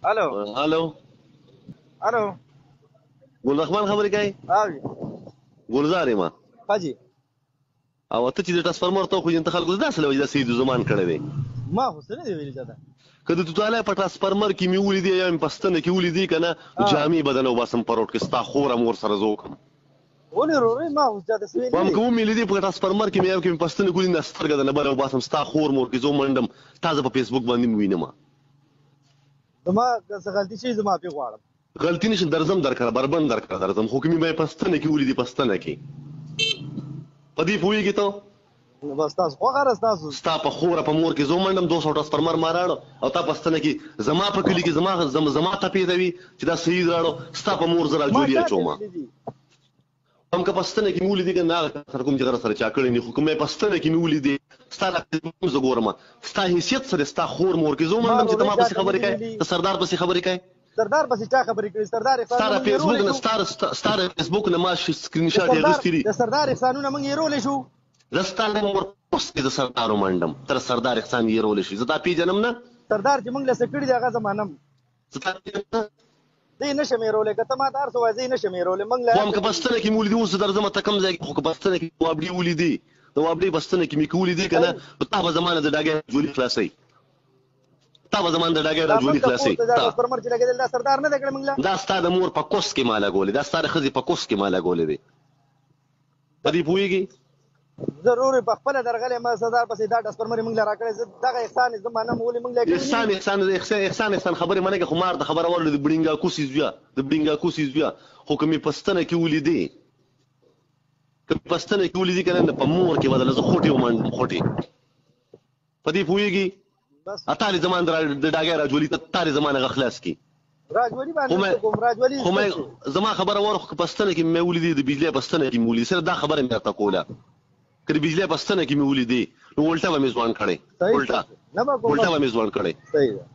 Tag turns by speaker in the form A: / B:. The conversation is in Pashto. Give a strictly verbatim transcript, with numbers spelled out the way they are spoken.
A: الو
B: الو
A: الو
B: ګل رحمان خبرې کوي؟
A: او
B: ګلزار یم
A: حاجی
B: او ته چې د ټرانسفارمر ته خو انت خلکو داسې لوي دا سید زمان کړی دی
A: ما خو څه نه دی ویلي چاته
B: که د توتالی په ټرانسفارمر کې مې ولیدې یا مې په ستنه کې ولیدې که نه جامې به درنه وباسم په روډ کې ستا خوره مور سره زه وکړم
A: ولې ورورې ما خو چاته څه ویلي
B: هم که ومې لیدې په ټرانسفارمر کې مې یو کې مې په ستنه کې ولیدې سترګه درنه بره وباسم ستا خور مور کې زه ومنډم تا زه په فیسبوک باندې مې وینم
A: زما که څه غلطي شي زه معافي غواړم
B: غلطي نشم درځم درکړه بربند درکړه درځم خو که مې به یې په ستنه کې ولیدې په ستنه کې په دې پوهېږې ته
A: بس تاسو خوښه ده ستاسو
B: ستا په خوره په مور کې زه ومنډم دو سوه ټرانسفارمر ما راړو او تا په ستنه کې زما په کلي کې زما زما تپې دوي چې دا صحیح راړو ستا په مور زه راجولي اچوم هم که په ستنه کې مې ولیدې که نه هغه سره کوم چې غره سره چا کړی نه خو که مې په ستنه کې مې ولیدې ستا له زه ګورم ستا حیثیت سره ستا خور مور کې زه ومنډم چې ته ما پسې خبرې کوې ته سردار پسې خبرې کوې
A: سردار پسې چا خبرې کړي سردار
B: ستا د فیسبوک نه ستا د فیسبوک نه ما سکرین شاټ یې اخیستي دي
A: د سردار احسانونه موږ هېرولی شو
B: زه ستا له مور پوسټ کې د سردار ومنډم تر سردار احسان یې هېرولی شي زه تا پېژنم نه
A: سردار چې موږ له څه کړي دي هغه زه منم
B: زه تا پېژنم نه
A: زه یې نشم هېرولی که ته ما ته هر څه وایې زه یې نشم هېرولی موږ
B: خو هم که په ستنه کې مې ولیدې اوس زه درځم ته کوم ځای کې خو که په ستنه کې وابډې ولیدې د وابډې په ستنه کې مې که ولیدې که نه نو تا به زما نه د ډاګۍ راجولي خلاصوي تا به زما نه د ډاګۍ راجولي خلاصوي
A: ټرانسفارمر چې لګېدل دا سردار نه دی کړی موږ له
B: دا ستا د مور په کوس کې ما لګولې دا ستا د ښځې په کوس کې ما لګولې دی په دې پوهېږې
A: ضرور په خپله درغلی ما سردار پسې دا ټرانسفارمر یې موږ له راکړی زه دغه احسان یې زه منم ولې موږ له
B: احسان احسان احسان احسان خبرې منې که خو مار د خبره واورېده د بړینګاکو سیز بیا د بړینګاکو سیز بیا خو که مې په ستنه کې ولیدې که مې په ستنه کې ولیدې که نه په مور کې به درله زه خوټې ومنډم خوټې په دې پوهېږي تا دې زما د ډاګۍ راجولي تا دې زما نه هغه خلاص کړي
A: راجولي باندې کوم راجولي
B: خو مې زما خبره واوره خو که په ستنه کې مې ولیدې د بجلۍ په ستنه کې مې ولیدې صرف دا خبره مې درته کوله که د بجلۍ په ستنه کې مې ولیدې نو الټه به مې ځوان کړی الټه الټه به مې ځوان کړی
A: صحیح ده